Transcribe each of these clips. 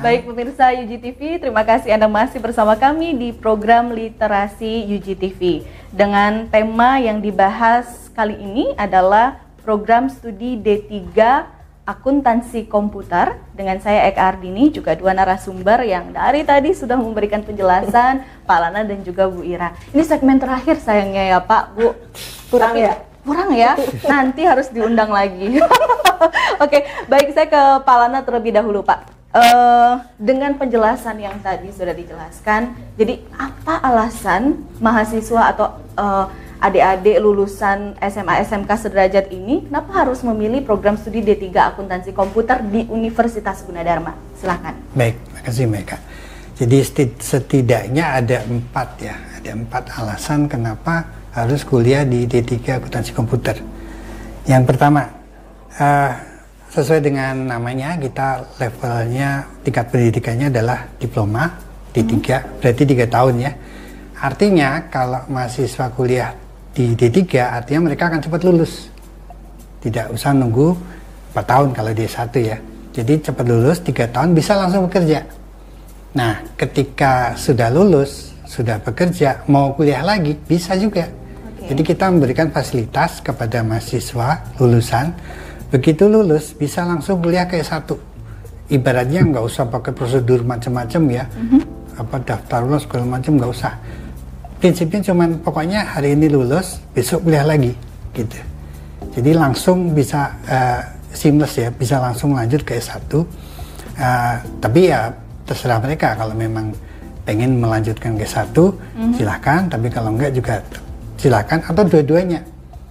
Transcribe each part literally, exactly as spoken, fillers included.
Baik pemirsa U G T V, terima kasih Anda masih bersama kami di program Literasi U G T V. Dengan tema yang dibahas kali ini adalah program studi D tiga Akuntansi Komputer. Dengan saya Eka Ardini, juga dua narasumber yang dari tadi sudah memberikan penjelasan, Pak Lana dan juga Bu Ira. Ini segmen terakhir sayangnya ya Pak, Bu. Kurang Tapi, ya? Kurang ya, nanti harus diundang lagi. Oke, baik, saya ke Pak Lana terlebih dahulu Pak. Uh, dengan penjelasan yang tadi sudah dijelaskan, jadi apa alasan mahasiswa atau uh, adik-adik lulusan S M A S M K sederajat ini kenapa harus memilih program studi D tiga Akuntansi Komputer di Universitas Gunadarma? Silakan. Baik, makasih Meka. Jadi setidaknya ada empat ya, ada empat alasan kenapa harus kuliah di D tiga Akuntansi Komputer. Yang pertama, uh, sesuai dengan namanya, kita levelnya, tingkat pendidikannya adalah diploma D tiga, hmm. berarti tiga tahun ya. Artinya kalau mahasiswa kuliah di D tiga, artinya mereka akan cepat lulus. Tidak usah nunggu empat tahun kalau D satu ya. Jadi cepat lulus, tiga tahun bisa langsung bekerja. Nah, ketika sudah lulus, sudah bekerja, mau kuliah lagi, bisa juga. Okay. Jadi kita memberikan fasilitas kepada mahasiswa lulusan, begitu lulus bisa langsung kuliah ke S satu. Ibaratnya nggak usah pakai prosedur macam-macam ya, mm-hmm. apa daftar lulus segala macam nggak usah. Prinsipnya cuman pokoknya hari ini lulus, besok kuliah lagi, gitu. Jadi langsung bisa uh, seamless ya, bisa langsung lanjut ke S satu. Uh, tapi ya terserah mereka kalau memang pengen melanjutkan ke S satu, mm-hmm. silahkan. Tapi kalau enggak juga silahkan, atau dua-duanya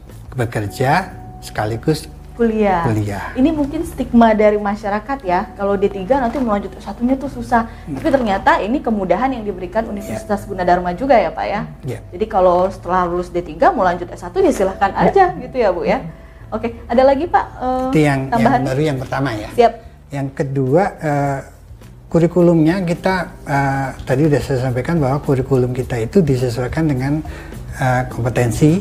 bekerja sekaligus kuliah. kuliah. Ini mungkin stigma dari masyarakat ya, kalau D tiga nanti melanjut S satunya tuh susah. Hmm. Tapi ternyata ini kemudahan yang diberikan Universitas yeah. Gunadarma juga ya Pak ya. Yeah. Jadi kalau setelah lulus D tiga mau lanjut S satu ya silahkan yeah. aja gitu ya Bu ya. Oke, ada lagi Pak uh, Itu yang, tambahan? yang baru yang pertama ya. Siap. Yang kedua, uh, kurikulumnya kita uh, tadi sudah saya sampaikan bahwa kurikulum kita itu disesuaikan dengan uh, kompetensi,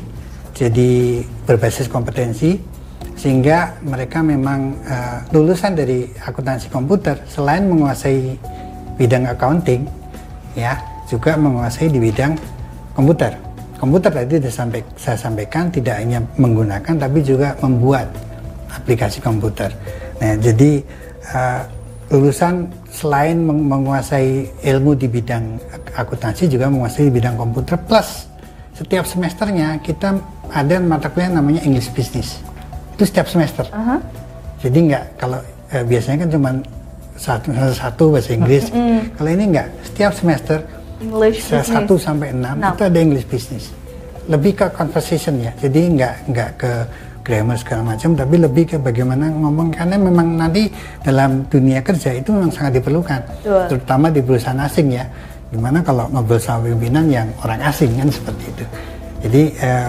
jadi berbasis kompetensi, sehingga mereka memang uh, lulusan dari akuntansi komputer selain menguasai bidang accounting ya, juga menguasai di bidang komputer. Komputer tadi disampaik, saya sampaikan tidak hanya menggunakan tapi juga membuat aplikasi komputer. Nah, jadi uh, lulusan selain menguasai ilmu di bidang akuntansi juga menguasai di bidang komputer, plus setiap semesternya kita ada mata kuliah namanya English Business. Itu setiap semester. Uh-huh. Jadi nggak, kalau eh, biasanya kan cuma satu, satu bahasa Inggris. Mm-hmm. Kalau ini nggak, setiap semester English satu sampai enam itu ada English Business. Lebih ke conversation ya. Jadi nggak nggak ke grammar segala macam, tapi lebih ke bagaimana ngomong, karena memang nanti dalam dunia kerja itu memang sangat diperlukan. Betul. Terutama di perusahaan asing ya. Gimana kalau ngobrol sama pimpinan yang orang asing kan seperti itu. Jadi eh,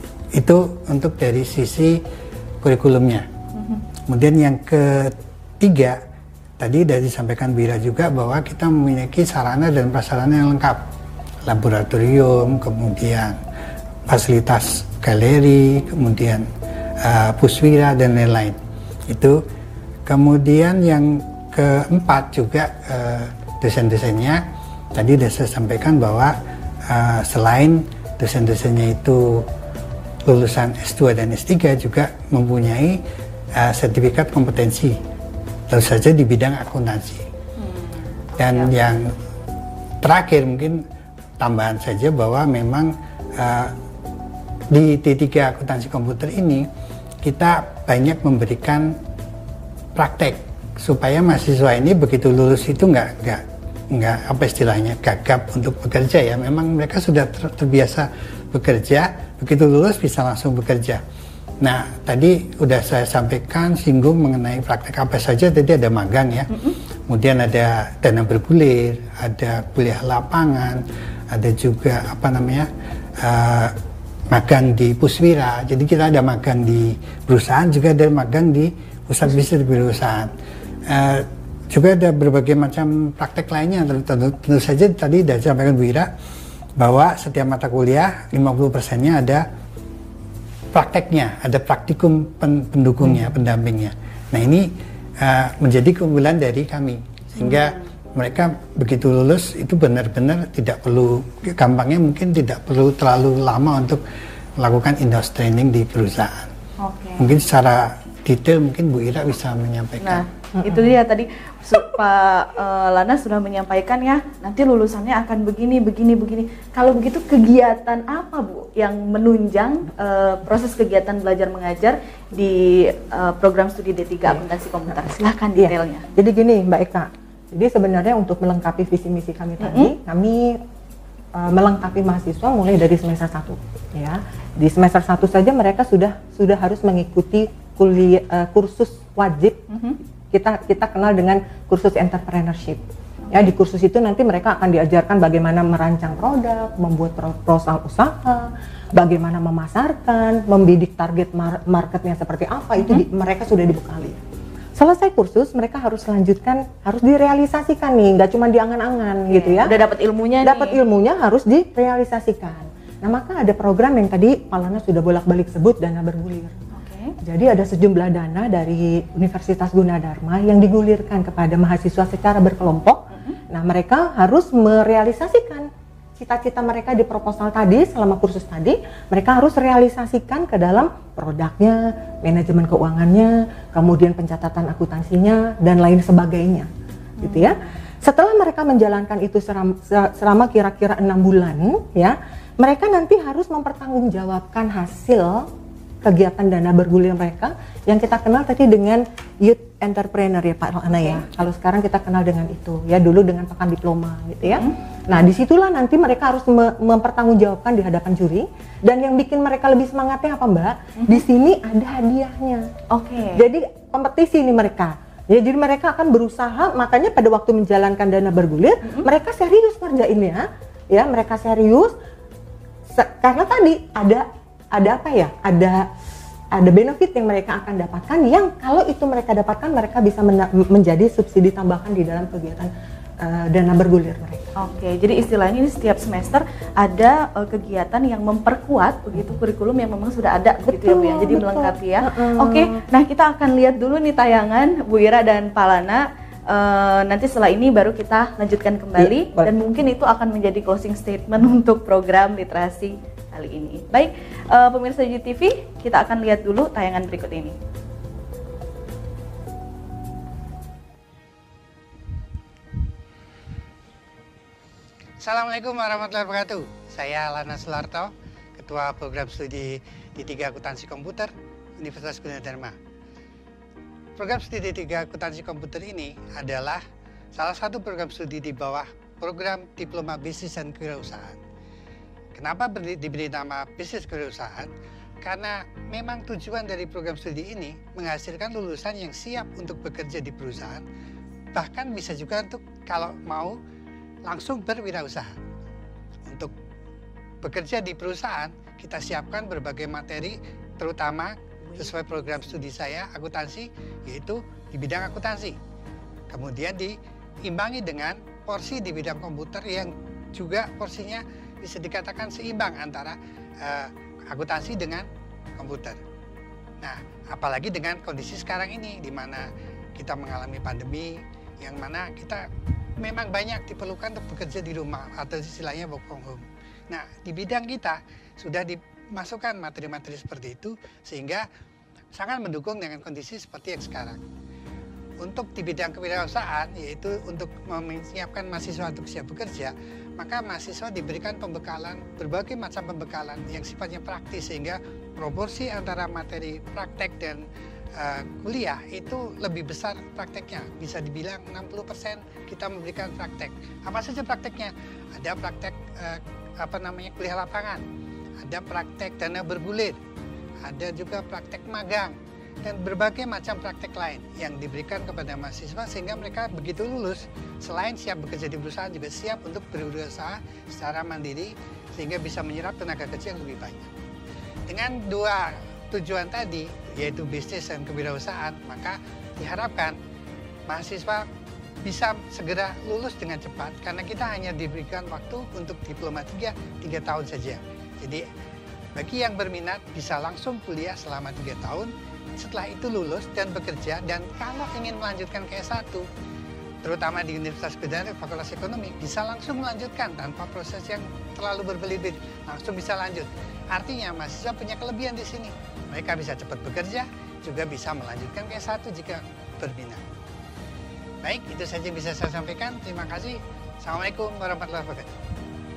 itu untuk dari sisi kurikulumnya. Mm-hmm. Kemudian yang ketiga, tadi sudah disampaikan Bira juga bahwa kita memiliki sarana dan prasarana yang lengkap. Laboratorium, kemudian fasilitas galeri, kemudian uh, puswira dan lain-lain. Itu. Kemudian yang keempat juga uh, dosen-dosennya, tadi sudah saya sampaikan bahwa uh, selain dosen-dosennya itu lulusan S dua dan S tiga juga mempunyai uh, sertifikat kompetensi, tentu saja di bidang akuntansi. Hmm. Dan ya. Yang terakhir mungkin tambahan saja bahwa memang uh, di D tiga Akuntansi Komputer ini kita banyak memberikan praktek supaya mahasiswa ini begitu lulus itu nggak nggak nggak apa istilahnya gagap untuk bekerja ya. Memang mereka sudah ter terbiasa bekerja, begitu lulus bisa langsung bekerja. Nah, tadi udah saya sampaikan singgung mengenai praktek apa saja. Tadi ada magang ya, mm-hmm. kemudian ada dana bergulir, ada kuliah lapangan, ada juga apa namanya uh, magang di puswira. Jadi kita ada magang di perusahaan, juga ada magang di pusat bisnis di perusahaan. Uh, juga ada berbagai macam praktek lainnya. Tentu, tentu saja tadi sudah disampaikan Bu Ira bahwa setiap mata kuliah lima puluh persennya ada prakteknya, ada praktikum pen pendukungnya, hmm. pendampingnya. Nah ini uh, menjadi keunggulan dari kami, sehingga hmm. mereka begitu lulus itu benar-benar tidak perlu, gampangnya mungkin tidak perlu terlalu lama untuk melakukan in-house training di perusahaan. Okay. Mungkin secara detail mungkin Bu Ira bisa menyampaikan. Nah, mm-hmm. itu dia tadi Pak uh, Lana sudah menyampaikan ya, nanti lulusannya akan begini, begini, begini. Kalau begitu kegiatan apa Bu yang menunjang uh, proses kegiatan belajar mengajar di uh, program studi D tiga Akuntansi Komputer? Silahkan detailnya. Ya. Jadi gini Mbak Eka, jadi sebenarnya untuk melengkapi visi misi kami tadi, mm-hmm. kami uh, melengkapi mahasiswa mulai dari semester satu. Ya, di semester satu saja mereka sudah sudah harus mengikuti kuliah uh, kursus wajib. Mm-hmm. kita kita kenal dengan kursus entrepreneurship. Ya, di kursus itu nanti mereka akan diajarkan bagaimana merancang produk, membuat proposal usaha, bagaimana memasarkan, membidik target mar- marketnya seperti apa. Mm-hmm. Itu di, mereka sudah dibekali. Selesai kursus mereka harus lanjutkan, harus direalisasikan nih, nggak cuma diangan-angan. Okay. Gitu ya. Udah dapat ilmunya. Dapat ilmunya harus direalisasikan. Nah, maka ada program yang tadi Pak Lana sudah bolak-balik sebut, dana bergulir. Okay. Jadi ada sejumlah dana dari Universitas Gunadarma yang digulirkan kepada mahasiswa secara berkelompok. Mm-hmm. Nah, mereka harus merealisasikan cita-cita mereka di proposal tadi selama kursus tadi. Mereka harus realisasikan ke dalam produknya, manajemen keuangannya, kemudian pencatatan akuntansinya, dan lain sebagainya. Mm-hmm. Gitu ya. Setelah mereka menjalankan itu selama, selama kira-kira enam bulan, ya, mereka nanti harus mempertanggungjawabkan hasil kegiatan dana bergulir mereka yang kita kenal tadi dengan youth entrepreneur ya Pak Lana ya. Kalau sekarang kita kenal dengan itu ya, dulu dengan pekan diploma gitu ya. Hmm. Nah, disitulah nanti mereka harus me- mempertanggungjawabkan di hadapan juri, dan yang bikin mereka lebih semangatnya apa Mbak? Hmm. Di sini ada hadiahnya. Oke. Okay. Jadi kompetisi nih mereka. Ya, jadi mereka akan berusaha, makanya pada waktu menjalankan dana bergulir, hmm. mereka serius ngerjainnya. Ya, mereka serius. Karena tadi ada ada apa ya? Ada ada benefit yang mereka akan dapatkan, yang kalau itu mereka dapatkan mereka bisa mena- menjadi subsidi tambahan di dalam kegiatan uh, dana bergulir mereka. Oke, jadi istilahnya ini setiap semester ada uh, kegiatan yang memperkuat begitu kurikulum yang memang sudah ada, betul, gitu ya Bu ya. Jadi betul. Melengkapi ya. Uh-uh. Oke, nah kita akan lihat dulu nih tayangan Bu Ira dan Pak Lana. Uh, nanti setelah ini baru kita lanjutkan kembali, ya, dan mungkin itu akan menjadi closing statement untuk program literasi kali ini. Baik, uh, pemirsa U J T V, kita akan lihat dulu tayangan berikut ini. Assalamualaikum warahmatullahi wabarakatuh. Saya Lana Sularto, Ketua Program Studi D tiga Akuntansi Komputer Universitas Gunadarma. Program studi D tiga Akuntansi Komputer ini adalah salah satu program studi di bawah program Diploma Bisnis dan Kewirausahaan. Kenapa diberi nama Bisnis Kewirausahaan? Karena memang tujuan dari program studi ini menghasilkan lulusan yang siap untuk bekerja di perusahaan, bahkan bisa juga untuk kalau mau langsung berwirausaha. Untuk bekerja di perusahaan, kita siapkan berbagai materi, terutama sesuai program studi saya, akuntansi, yaitu di bidang akuntansi. Kemudian diimbangi dengan porsi di bidang komputer yang juga porsinya bisa dikatakan seimbang antara uh, akuntansi dengan komputer. Nah, apalagi dengan kondisi sekarang ini, di mana kita mengalami pandemi, yang mana kita memang banyak diperlukan untuk bekerja di rumah, atau istilahnya work from home. Nah, di bidang kita sudah dimasukkan materi-materi seperti itu, sehingga sangat mendukung dengan kondisi seperti yang sekarang. Untuk di bidang kewirausahaan, yaitu untuk menyiapkan mahasiswa untuk siap bekerja, maka mahasiswa diberikan pembekalan, berbagai macam pembekalan yang sifatnya praktis, sehingga proporsi antara materi praktek dan uh, kuliah itu lebih besar prakteknya. Bisa dibilang enam puluh persen kita memberikan praktek. Apa saja prakteknya? Ada praktek uh, apa namanya kuliah lapangan, ada praktek dana bergulir, ada juga praktek magang, dan berbagai macam praktek lain yang diberikan kepada mahasiswa, sehingga mereka begitu lulus, selain siap bekerja di perusahaan, juga siap untuk berusaha secara mandiri, sehingga bisa menyerap tenaga kerja yang lebih banyak. Dengan dua tujuan tadi, yaitu bisnis dan kewirausahaan, maka diharapkan mahasiswa bisa segera lulus dengan cepat, karena kita hanya diberikan waktu untuk diploma tiga, tiga tahun saja. Jadi bagi yang berminat bisa langsung kuliah selama tiga tahun, setelah itu lulus dan bekerja, dan kalau ingin melanjutkan ke S satu, terutama di Universitas Gudang Fakultas Ekonomi, bisa langsung melanjutkan tanpa proses yang terlalu berbelit-belit, langsung bisa lanjut. Artinya mahasiswa punya kelebihan di sini. Mereka bisa cepat bekerja, juga bisa melanjutkan ke S satu jika berminat. Baik, itu saja yang bisa saya sampaikan. Terima kasih. Assalamualaikum warahmatullahi wabarakatuh.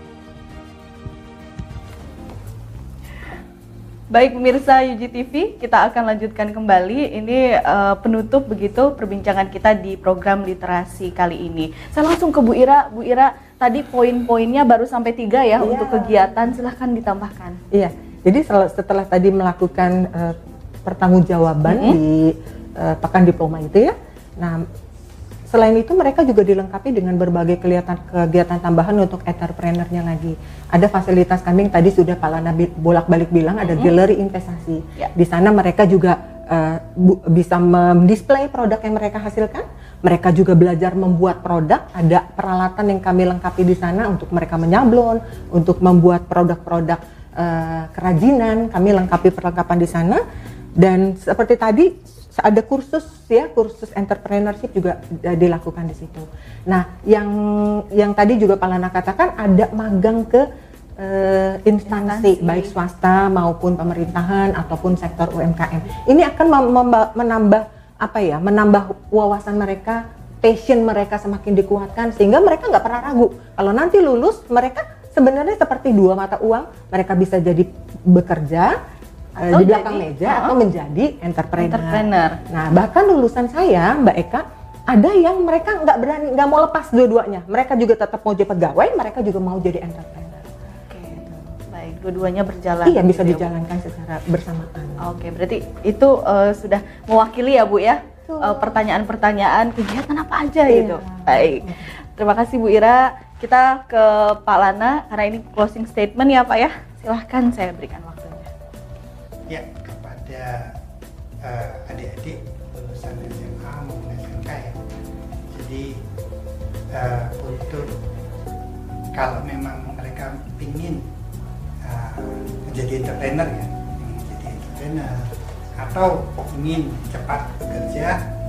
Baik pemirsa U J T V, kita akan lanjutkan kembali. Ini uh, penutup begitu perbincangan kita di program literasi kali ini. Saya langsung ke Bu Ira. Bu Ira, tadi poin-poinnya baru sampai tiga ya, iya, untuk kegiatan. Silahkan ditambahkan. Iya, jadi setelah, setelah tadi melakukan uh, pertanggungjawaban mm-hmm. di uh, pekan diploma itu ya. Nah, selain itu mereka juga dilengkapi dengan berbagai kegiatan kegiatan tambahan untuk entrepreneurnya lagi. Ada fasilitas kami yang tadi sudah Pak Lana bolak-balik bilang, ada mm-hmm. galeri investasi. Yeah. Di sana mereka juga uh, bu, bisa mendisplay produk yang mereka hasilkan. Mereka juga belajar membuat produk. Ada peralatan yang kami lengkapi di sana untuk mereka menyablon, untuk membuat produk-produk uh, kerajinan. Kami lengkapi perlengkapan di sana. Dan seperti tadi ada kursus ya, kursus entrepreneurship juga dilakukan di situ. Nah, yang yang tadi juga Pak Lana katakan ada magang ke uh, instansi, instansi baik swasta maupun pemerintahan ataupun sektor U M K M. Ini akan menambah apa ya? Menambah wawasan mereka, passion mereka semakin dikuatkan sehingga mereka nggak pernah ragu. Kalau nanti lulus, mereka sebenarnya seperti dua mata uang, mereka bisa jadi bekerja atau di belakang jadi, meja uh, atau menjadi entrepreneur. entrepreneur. Nah, bahkan lulusan saya, Mbak Eka, ada yang mereka nggak berani, nggak mau lepas dua-duanya. Mereka juga tetap mau jadi pegawai, mereka juga mau jadi entrepreneur. Oke, baik, dua-duanya berjalan. Iya, bisa gitu dijalankan ya, secara bersamaan. Oke, berarti itu uh, sudah mewakili ya Bu ya, uh, pertanyaan-pertanyaan kegiatan apa aja iya. gitu. Baik, terima kasih Bu Ira. Kita ke Pak Lana karena ini closing statement ya Pak ya. Silahkan saya berikan waktu. Ya, kepada uh, adik-adik lulusan S M A maupun S M K ya. Jadi uh, untuk kalau memang mereka ingin uh, menjadi entrepreneur ya, ingin menjadi entrepreneur atau ingin cepat bekerja,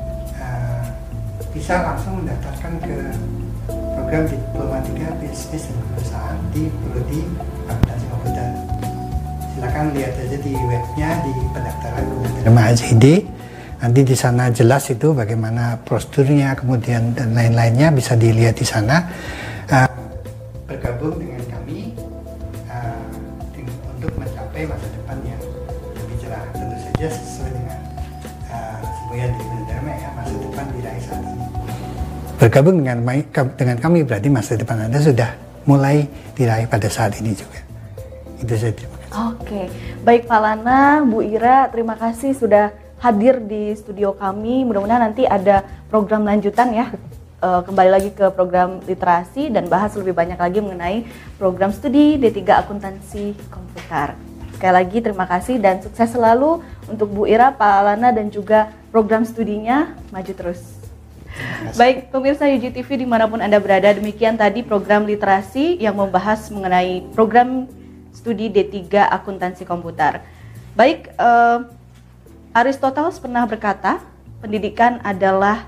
uh, bisa langsung mendaftarkan ke program Diploma tiga Bisnis dan Perusahaan di Prodi Akuntansi Komputer. Silakan lihat aja di webnya di pendaftaran Gunadarma H I D. Nanti di sana jelas itu bagaimana prosedurnya, kemudian dan lain-lainnya bisa dilihat di sana. Uh, bergabung dengan kami uh, dengan, untuk mencapai masa depan yang lebih cerah. Tentu saja sesuai dengan uh, semboyan dari Gunadarma ya, masa depan diraih saat ini. Bergabung dengan dengan kami berarti masa depan Anda sudah mulai diraih pada saat ini juga. Itu saja. Oke, baik Pak Lana, Bu Ira, terima kasih sudah hadir di studio kami. Mudah-mudahan nanti ada program lanjutan ya, e, kembali lagi ke program literasi dan bahas lebih banyak lagi mengenai program studi D tiga Akuntansi Komputer. Sekali lagi terima kasih dan sukses selalu untuk Bu Ira, Pak Lana dan juga program studinya maju terus. Baik pemirsa U J T V dimanapun Anda berada, demikian tadi program literasi yang membahas mengenai program studi D tiga Akuntansi Komputer. Baik, uh, Aristoteles pernah berkata, pendidikan adalah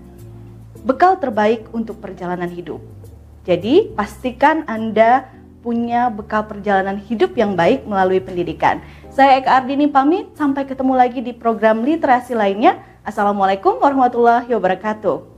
bekal terbaik untuk perjalanan hidup. Jadi, pastikan Anda punya bekal perjalanan hidup yang baik melalui pendidikan. Saya Eka Ardini pamit, sampai ketemu lagi di program literasi lainnya. Assalamualaikum warahmatullahi wabarakatuh.